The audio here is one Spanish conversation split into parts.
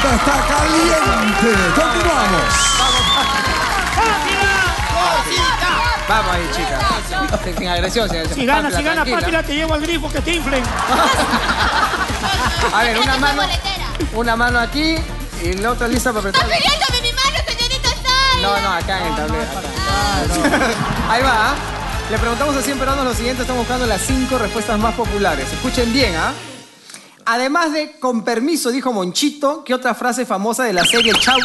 cosa está caliente. Continuamos. Vamos ahí, chicas. Sin agresión, señor. Si gana, Pápila, te llevo al grifo que te inflen. A ver, una mano aquí y la otra lista para apretar. ¡Está pidiéndome mi mano, señorita Sala! No, acá en el tablero. Ahí va, ¿ah? Le preguntamos a 100 peruanos lo siguiente, estamos buscando las 5 respuestas más populares. Escuchen bien, ¿ah? Además de con permiso, dijo Monchito, ¿qué otra frase famosa de la serie Chau?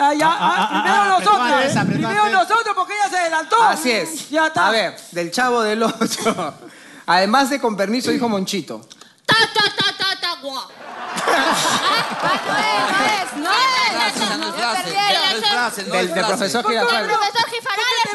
Primero nosotros, porque ella se adelantó. Así es. Ya está. A ver, del Chavo del 8. Además de con permiso, dijo Monchito. Guau. No es. Del profesor Girafales. El profesor Gifarales,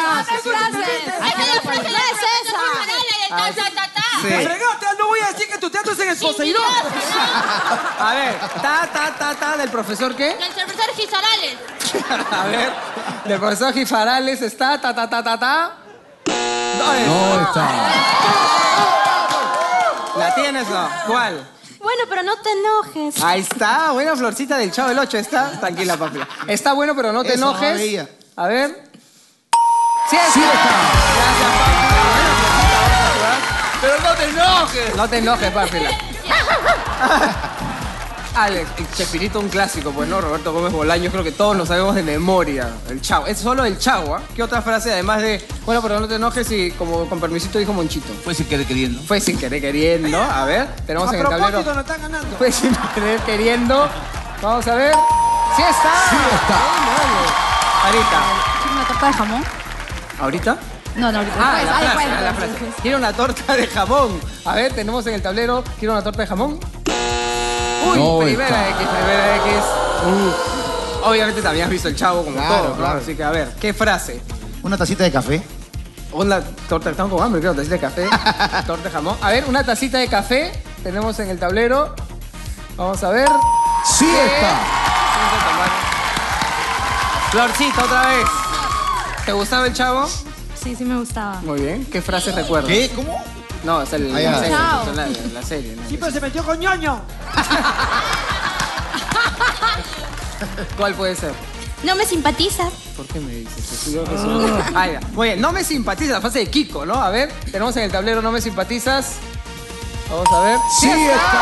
Sí. ¡Me fregaste! No voy a decir que tu teatro es en el Poseidón. A ver, ¿del profesor qué? Del profesor Gifarales. A ver, del profesor Gifarales está, No está. ¿La tienes no? ¿Cuál? Bueno, pero no te enojes. Ahí está, buena Florcita del Chavo del 8, está. Tranquila, papi. Está bueno, pero no te enojes. A ver. Sí está. Gracias, papi. Pero no te enojes. No te enojes, papi. Alex, el Chespirito, un clásico, pues, ¿no? Roberto Gómez Bolaños, creo que todos lo sabemos de memoria. El Chavo. Es solo el Chavo, ¿ah? ¿Qué otra frase, además de, bueno, pero no te enojes y como con permisito dijo Monchito? Fue sin querer queriendo. Fue sin querer queriendo. A ver, tenemos en el tablero. No están ganando. Fue sin querer queriendo. Vamos a ver. ¡Sí está! Sí está. Ahorita. ¿Una torta de jamón? ¿Ahorita? No, ahorita. La frase. Quiero una torta de jamón. A ver, tenemos en el tablero. ¿Quiero una torta de jamón? Uy, No primera está. X. Obviamente también has visto el Chavo como todo, claro. Así que a ver, ¿qué frase? Una tacita de café. Una torta, estamos con hambre, creo, tacita de café. Torta de jamón. A ver, una tacita de café. Tenemos en el tablero. Vamos a ver. Sí está. Florcita, otra vez. ¿Te gustaba el Chavo? Sí, me gustaba. Muy bien. ¿Qué frase recuerdas? ¿Qué? ¿Cómo? No, es el, ya. la serie. ¿No? Sí, pero se metió con ñoño. ¿Cuál puede ser? No me simpatizas. ¿Por qué me dices eso? Ah, ya. Muy bien, no me simpatizas, la frase de Kiko, ¿no? A ver, tenemos en el tablero no me simpatizas. Vamos a ver. Sí está.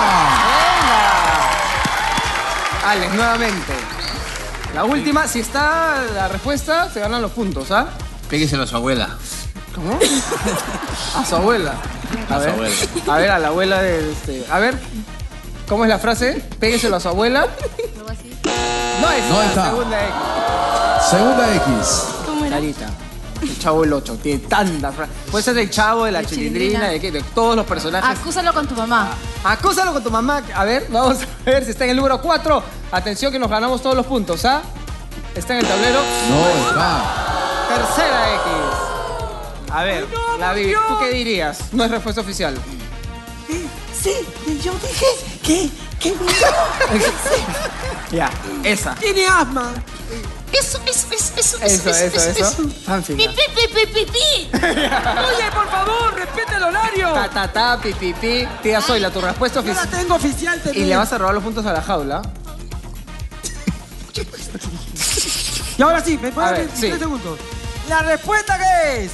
Venga. Alex, nuevamente. La última, si está la respuesta, se ganan los puntos, ¿ah? Pégueselo a su abuela. ¿Cómo? A su abuela. A ver, a ver, a la abuela de este. A ver, ¿cómo es la frase? Pégueselo a su abuela. Algo así. No es No la está. segunda X. Segunda X. ¿Cómo era? Clarita. El Chavo del 8. Tiene tantas frases. Puede ser del Chavo, de la Chilindrina, de todos los personajes. Acúsalo con tu mamá. Acúsalo con tu mamá. A ver, vamos a ver si está en el número 4. Atención que nos ganamos todos los puntos, ¿ah? Está en el tablero. No está. Tercera X. A ver, la Vivi, ¿tú qué dirías? No es respuesta oficial. Sí, yo dije que Ya, esa. tiene asma. Eso. Fanfin. Pi. Oye, por favor, respete el horario. Ta, pi. Tía Zoila, tu respuesta Yo la oficial. tengo oficial Y también. le vas a robar los puntos a la jaula. Y ahora sí, me A puedes ver, 3 sí. segundos. ¿La respuesta qué es?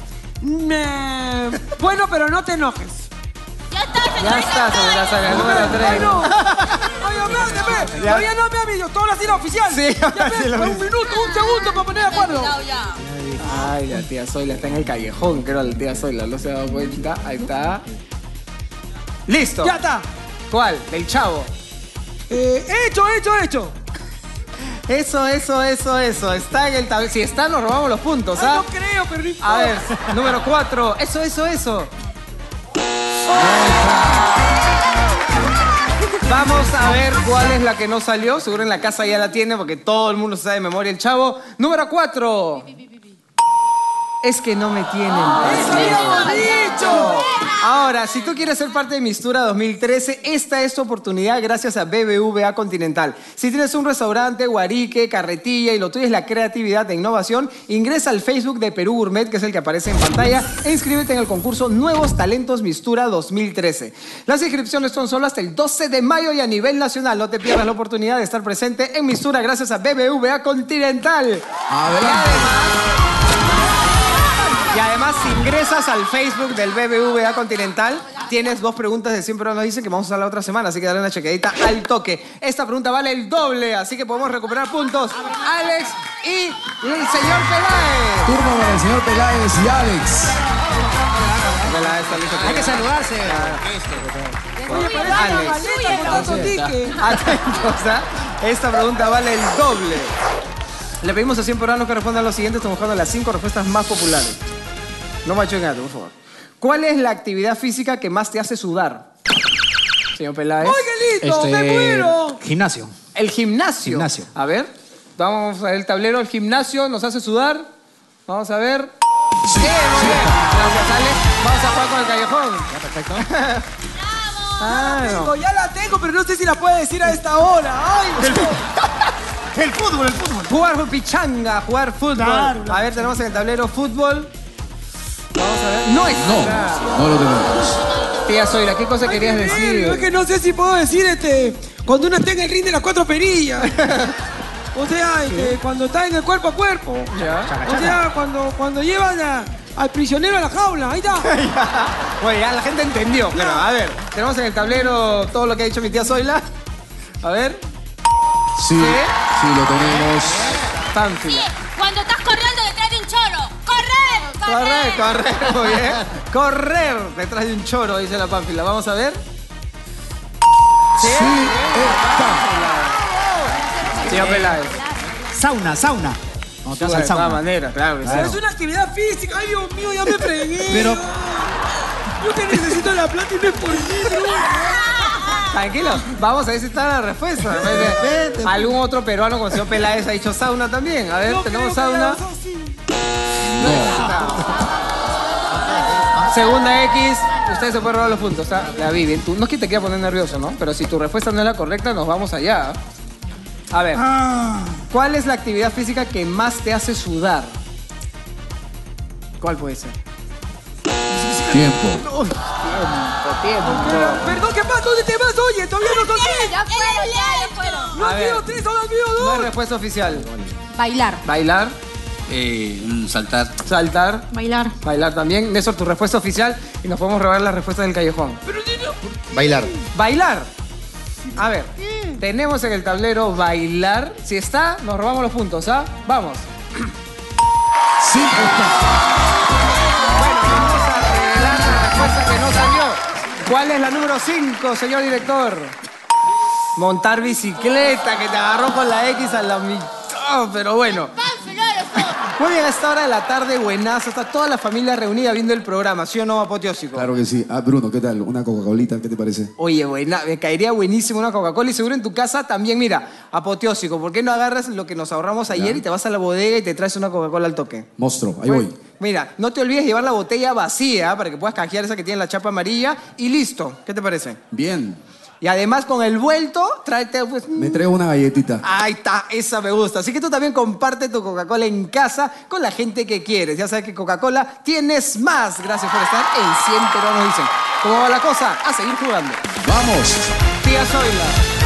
Bueno, pero no te enojes. Ya está, Ya señorita está, señora Sala. Sala, el número 3. ¡Ay, no! ¡Oye, espérate! Todavía no me ha visto. Todo así la oficial. Sí, Ya, ahora sí lo un vi. minuto, un segundo para poner de acuerdo. Ay, la tía Zoila está en el callejón, creo, la tía Zoila, no se ha dado cuenta. Ahí está. ¡Listo! Ya está. ¿Cuál? Del Chavo. Hecho. Eso. Está en el tablero. Si está, nos robamos los puntos, No ¿ah? creo, pero no A ver, importa. número 4. Eso. Vamos a ver cuál es la que no salió. Seguro en la casa ya la tiene porque todo el mundo sabe de memoria el Chavo. Número 4. Es que no me tienen. ¡Eso habíamos dicho! Ahora, si tú quieres ser parte de Mistura 2013, esta es tu oportunidad gracias a BBVA Continental. Si tienes un restaurante, guarique, carretilla y lo tuyo es la creatividad e innovación, ingresa al Facebook de Perú Gourmet, que es el que aparece en pantalla, e inscríbete en el concurso Nuevos Talentos Mistura 2013. Las inscripciones son solo hasta el 12 de mayo y a nivel nacional. No te pierdas la oportunidad de estar presente en Mistura gracias a BBVA Continental. Adelante. Y además, si ingresas al Facebook del BBVA Continental, tienes 2 preguntas de siempre nos dicen que vamos a usar la otra semana, así que dale una chequeadita al toque. Esta pregunta vale el doble, así que podemos recuperar puntos. Alex y el señor Peláez. Turno para el señor Peláez y Alex. Peláez está listo. Hay que saludarse. Oye, pero es una maleta con tanto ticket. Atentos, ¿ah? Esta pregunta vale el doble. Le pedimos a 100 peruanos que respondan lo siguiente. Estamos buscando las 5 respuestas más populares. No macho gato, por favor. ¿Cuál es la actividad física que más te hace sudar? Señor Peláez. ¡Ay, qué lindo! ¡Me muero! Gimnasio. El gimnasio. Gimnasio. A ver, vamos a ver el tablero. El gimnasio nos hace sudar. Vamos a ver. Sí, Bien, muy sí bien. está. Gracias, Alex. Vamos a jugar con el callejón. Ya, perfecto. No. Ya la tengo, pero no sé si la puede decir a esta hora. ¡Ay, El fútbol, el fútbol. Jugar pichanga, jugar fútbol. Claro, A ver, tenemos en el tablero fútbol. Vamos a ver. No es. No lo tenemos. Tía Zoila, ¿qué cosa querías decir? Es que no sé si puedo decir cuando uno está en el ring de las 4 perillas. O sea, cuando está en el cuerpo a cuerpo. Ya. O sea, cuando llevan al prisionero a la jaula. Ahí está. Bueno, ya la gente entendió. Pero, a ver, tenemos en el tablero todo lo que ha dicho mi tía Zoila. A ver. Sí, sí lo tenemos. Pánfila. Cuando estás corriendo detrás de un choro. ¡Correr! Correr, muy bien. Correr detrás de un choro, dice la Pánfila. Vamos a ver. Sí está. Señor Peláez. Sauna. Vamos a De al todas sauna. maneras, claro que sí. Es una actividad física. Ay, Dios mío, ya me fregué. Pero- Yo que necesito la plata y me por mí, bro. Tranquilo, vamos a ver si está la respuesta. ¿Algún otro peruano con el señor Peláez ha dicho sauna también? A ver, No tenemos creo que sauna. la razón sí. Segunda X, ustedes se pueden robar los puntos, ¿está? La Vivi, tú, no es que te quiera poner nervioso, ¿no? Pero si tu respuesta no es la correcta, nos vamos allá. A ver, ¿cuál es la actividad física que más te hace sudar? ¿Cuál puede ser? Tiempo. Tiempo. Perdón, ¿qué más? ¿Dónde te vas? Oye, todavía no conté. Ya fueron. No A han ver. sido 3, solo han sido No es 2. respuesta oficial. Bailar. Bailar, Saltar. saltar, Bailar. bailar también. Néstor, tu respuesta oficial y nos podemos robar la respuesta del callejón. Bailar. Bailar. A ver, tenemos en el tablero bailar. Si está, nos robamos los puntos, ¿ah? Vamos. Sí está. Bueno, vamos a revelar la respuesta que no salió. ¿Cuál es la número 5, señor director? Montar bicicleta, que te agarró con la X a la mitad, pero bueno. Muy bien, a esta hora de la tarde, buenazo, está toda la familia reunida viendo el programa, ¿sí o no, apoteósico? Claro que sí. Ah, Bruno, ¿qué tal? Una Coca-Colita, ¿qué te parece? Oye, buena, me caería buenísimo una Coca-Cola y seguro en tu casa también, mira, apoteósico. ¿Por qué no agarras lo que nos ahorramos ayer y te vas a la bodega y te traes una Coca-Cola al toque? Monstruo, ahí voy. Mira, no te olvides llevar la botella vacía para que puedas canjear esa que tiene la chapa amarilla y listo. ¿Qué te parece? Bien. Y además con el vuelto, tráete pues... Me traigo una galletita. Ahí está, esa me gusta. Así que tú también comparte tu Coca-Cola en casa con la gente que quieres. Ya sabes que Coca-Cola tienes más. Gracias por estar en 100 peruanos dicen. ¿Cómo va la cosa? A seguir jugando. Vamos. Tía Zoila.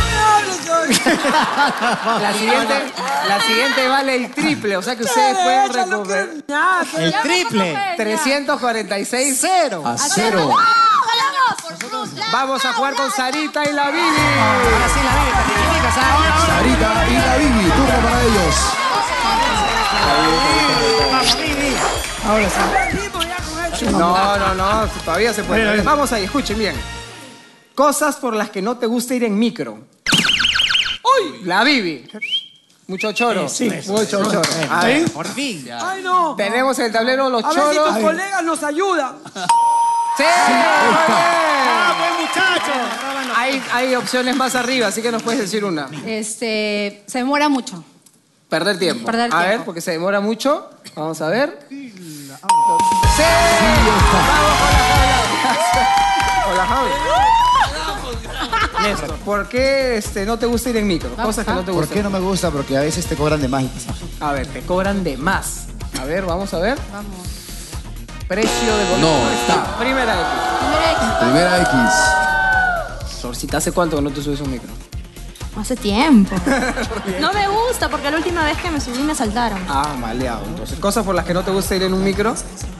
La siguiente vale el triple, o sea que ustedes pueden recuperar. El triple. 346-0. A 0. Vamos a jugar con Sarita y la Vivi. Ahora sí, la vida. Sarita y la Vivi. Turno para ellos. Ahora sí. No, todavía se puede. A ver. Vamos ahí, escuchen bien. Cosas por las que no te gusta ir en micro. ¡Uy! La Vivi. Mucho choro. Sí. Mucho choro. A ver, Por fin. Ay, no. tenemos en el tablero los A ver si choros. tus colegas nos ayudan. ¡Sí! muy bien. Buen muchacho. Hay opciones más arriba, así que nos puedes decir una. Se demora mucho. Perder tiempo. Perder A ver, tiempo. porque se demora mucho. Vamos a ver. ¡Sí! ¡Vamos con la tabla! Néstor, ¿por qué no te gusta ir en micro? Cosas que no te ¿Por gustan. qué no me gusta? Porque a veces te cobran de más. A ver, te cobran de más. A ver, vamos a ver. Vamos. Precio de No, volumen. está. Primera X. Primera X. Sorcita, ¿hace cuánto que no te subes un micro? Hace tiempo. No me gusta porque la última vez que me subí me saltaron. Ah, maleado. Entonces, cosas por las que no te gusta ir en un micro.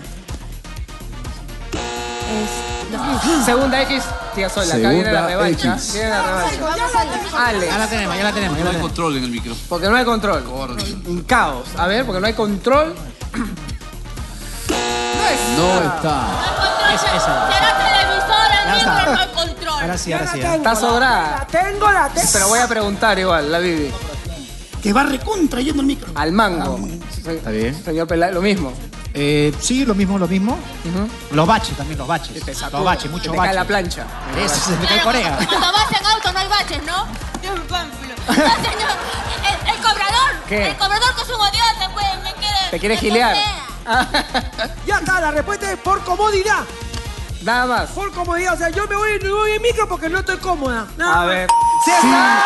Segunda X, tía Sol, acá viene la Segunda revancha. X. Viene la revancha. Ale, Ya la tenemos, ya la tenemos. No hay control en el micro. porque no hay control. Un caos. A ver, porque no hay control. No está. Esa. Será televisora, Ya el está. micro, no hay control. Ahora sí, ahora sí. Está sobrada. La tengo. Pero voy a preguntar igual, la Bibi. Que va recontra yendo el micro. Al mango. Está bien. Señor Peláez, lo mismo. Sí, lo mismo. Los baches también, los baches. Te sacude, Los baches, se muchos te cae baches. la plancha. Eso, se te cae Corea. Cuando vas en auto no hay baches, ¿no? Dios mío. No, señor. El cobrador. ¿Qué? El cobrador que es un odioso, pues, me quiere... ¿Te quiere me gilear? posea. Ya está, la respuesta es por comodidad. Nada más. Por comodidad. O sea, yo me voy en micro porque no estoy cómoda. Nada A más. ver. ¡Sí está!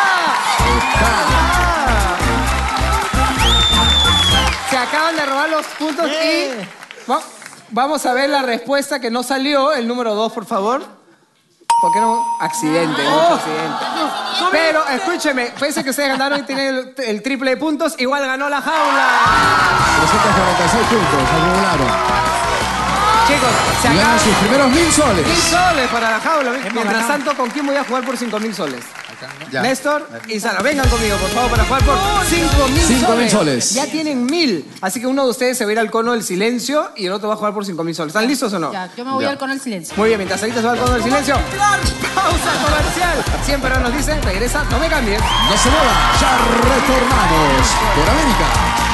Se acaban de robar los puntos y vamos a ver la respuesta que no salió. El número 2, por favor. ¿Por qué no? Accidente, mucho accidente. Pero, escúcheme, pese que ustedes ganaron y tienen el triple de puntos, igual ganó la jaula. 346 puntos, acumularon. Chicos, se Y ganan acaban... sus primeros 1000 soles. 1000 soles para la jaula. Mientras ganado. tanto, ¿con quién voy a jugar por 5000 soles? Ya. Néstor y Sara, vengan conmigo, por favor, para jugar por 5000 5.000 soles. Ya tienen 1000. Así que uno de ustedes se va a ir al cono del silencio y el otro va a jugar por 5000 soles. ¿Están listos o no? Ya, yo me voy al con el silencio. Muy bien, mientras ahorita se va al cono del silencio. Pausa comercial. Siempre nos dicen, regresa, no me cambien. No se muevan, ya retornamos por América.